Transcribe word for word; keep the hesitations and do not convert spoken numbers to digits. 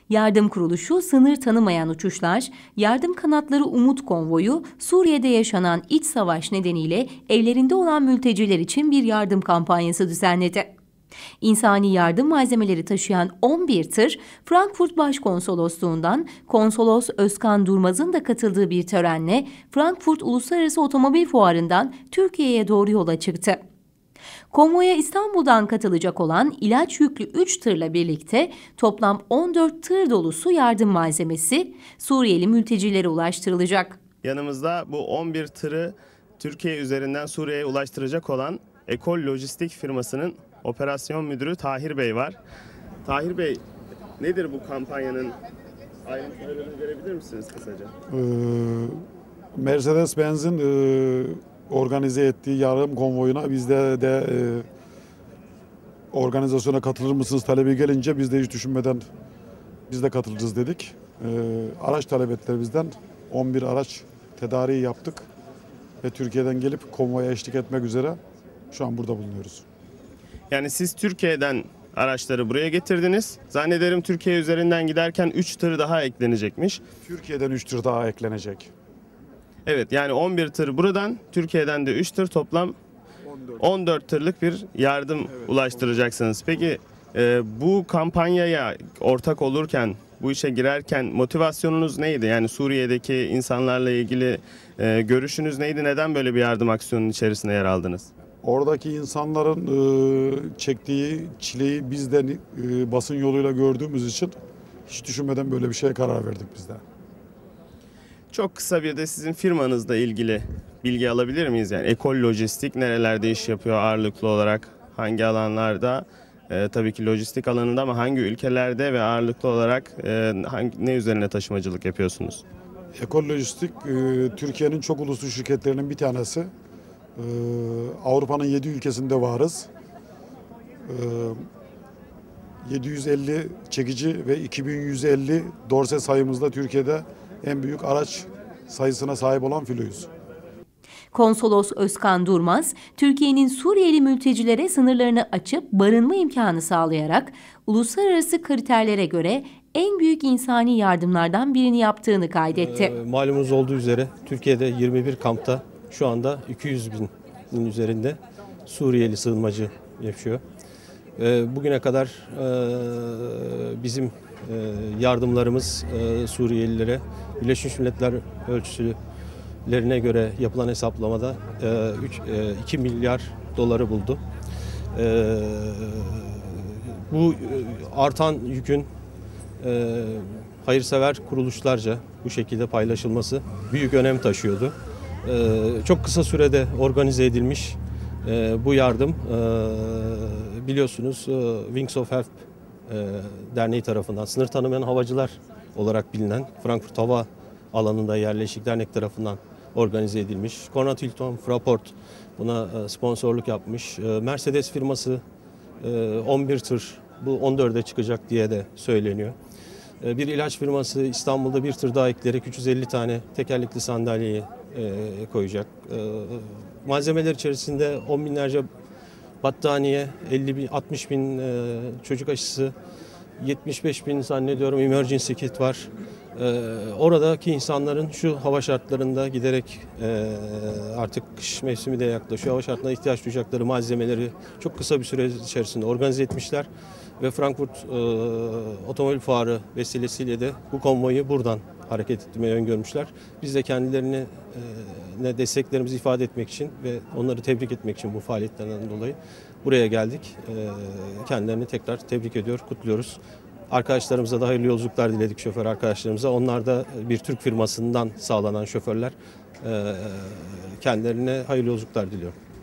Yardım kuruluşu sınır tanımayan uçuşlar, yardım kanatları Umut Konvoyu, Suriye'de yaşanan iç savaş nedeniyle evlerinde olan mülteciler için bir yardım kampanyası düzenledi. İnsani yardım malzemeleri taşıyan on bir tır, Frankfurt Başkonsolosluğundan Konsolos Özkan Durmaz'ın da katıldığı bir törenle Frankfurt Uluslararası Otomobil Fuarı'ndan Türkiye'ye doğru yola çıktı. Konvoya İstanbul'dan katılacak olan ilaç yüklü üç tırla birlikte toplam on dört tır dolusu yardım malzemesi Suriyeli mültecilere ulaştırılacak. Yanımızda bu on bir tırı Türkiye üzerinden Suriye'ye ulaştıracak olan Ekol Lojistik firmasının operasyon müdürü Tahir Bey var. Tahir Bey, nedir bu kampanyanın ayrıntılarını verebilir misiniz kısaca? Ee, Mercedes-Benz'in e, organize ettiği yardım konvoyuna biz de, de e, organizasyona katılır mısınız talebi gelince biz de hiç düşünmeden biz de katılacağız dedik. E, araç talep ettiler bizden. on bir araç tedariği yaptık ve Türkiye'den gelip konvoya eşlik etmek üzere şu an burada bulunuyoruz. Yani siz Türkiye'den araçları buraya getirdiniz. Zannederim Türkiye üzerinden giderken üç tır daha eklenecekmiş. Türkiye'den üç tır daha eklenecek. Evet, yani on bir tır buradan, Türkiye'den de üç tır, toplam on dört tırlık bir yardım evet, ulaştıracaksınız. Peki e, bu kampanyaya ortak olurken, bu işe girerken motivasyonunuz neydi? Yani Suriye'deki insanlarla ilgili e, görüşünüz neydi? Neden böyle bir yardım aksiyonunun içerisinde yer aldınız? Oradaki insanların e, çektiği çileyi biz de e, basın yoluyla gördüğümüz için hiç düşünmeden böyle bir şeye karar verdik biz de. Çok kısa bir de sizin firmanızla ilgili bilgi alabilir miyiz? Yani Ekol Lojistik nerelerde iş yapıyor ağırlıklı olarak? Hangi alanlarda? Ee, tabii ki lojistik alanında ama hangi ülkelerde ve ağırlıklı olarak e, hangi, ne üzerine taşımacılık yapıyorsunuz? Ekol Lojistik e, Türkiye'nin çok uluslu şirketlerinin bir tanesi. E, Avrupa'nın yedi ülkesinde varız. E, yedi yüz elli çekici ve iki bin yüz elli dorse sayımızda Türkiye'de en büyük araç sayısına sahip olan filoyuz. Konsolos Özkan Durmaz, Türkiye'nin Suriyeli mültecilere sınırlarını açıp barınma imkanı sağlayarak uluslararası kriterlere göre en büyük insani yardımlardan birini yaptığını kaydetti. E, malumunuz olduğu üzere Türkiye'de yirmi bir kampta şu anda iki yüz binin üzerinde Suriyeli sığınmacı yaşıyor. E, bugüne kadar e, bizim e, yardımlarımız e, Suriyelilere Birleşmiş Milletler ölçülerine göre yapılan hesaplamada iki milyar doları buldu. Bu artan yükün hayırsever kuruluşlarca bu şekilde paylaşılması büyük önem taşıyordu. Çok kısa sürede organize edilmiş bu yardım biliyorsunuz Wings of Help Derneği tarafından, sınır tanımayan havacılar olarak bilinen Frankfurt Hava alanında yerleşik dernek tarafından organize edilmiş. Konrad Hilton, Fraport buna sponsorluk yapmış. Mercedes firması on bir tır, bu on dörde çıkacak diye de söyleniyor. Bir ilaç firması İstanbul'da bir tır daha ekleyerek üç yüz elli tane tekerlekli sandalyeyi koyacak. Malzemeler içerisinde on binlerce battaniye, elli bin, altmış bin çocuk aşısı, yetmiş beş bin zannediyorum emergency kit var. Ee, oradaki insanların şu hava şartlarında giderek e, artık kış mevsimi de yaklaşıyor. Hava şartlarına ihtiyaç duyacakları malzemeleri çok kısa bir süre içerisinde organize etmişler. Ve Frankfurt e, Otomobil Fuarı vesilesiyle de bu konvoyu buradan hareket ettirmeyi öngörmüşler. Biz de kendilerine e, ne desteklerimizi ifade etmek için ve onları tebrik etmek için bu faaliyetlerden dolayı buraya geldik. E, kendilerini tekrar tebrik ediyor, kutluyoruz. Arkadaşlarımıza da hayırlı yolculuklar diledik, şoför arkadaşlarımıza. Onlar da bir Türk firmasından sağlanan şoförler. Kendilerine hayırlı yolculuklar diliyorum.